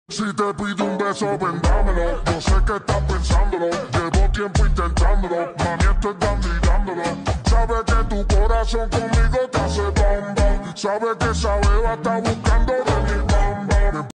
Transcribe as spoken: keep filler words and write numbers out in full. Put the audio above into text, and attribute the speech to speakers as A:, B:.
A: Si te pido un beso, vendámelo. Yo sé que estás pensándolo. Llevo tiempo intentándolo. Mami, estoy dando y dándolo. Sabe que tu corazón conmigo te hace bomba. Sabe que esa beba está buscando de mi